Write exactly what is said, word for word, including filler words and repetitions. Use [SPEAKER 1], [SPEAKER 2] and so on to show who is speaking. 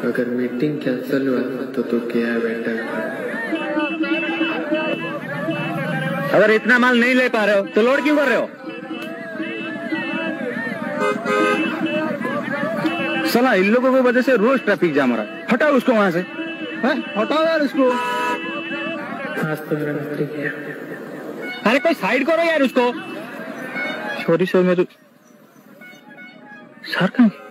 [SPEAKER 1] अगर meeting cancel हुआ तो तू क्या बेटा?
[SPEAKER 2] अगर इतना माल नहीं ले पा रहे हो तो लोड क्यों कर रहे हो? साला इन लोगों की वजह से रोज ट्रैफिक जाम हो रहा है। हटाओ उसको वहां से। है? हटाओ यार उसको।
[SPEAKER 1] आज तो मेरा मीटिंग है।
[SPEAKER 2] अरे कोई साइड करो यार उसको। सॉरी सर मैं तो सर कहाँ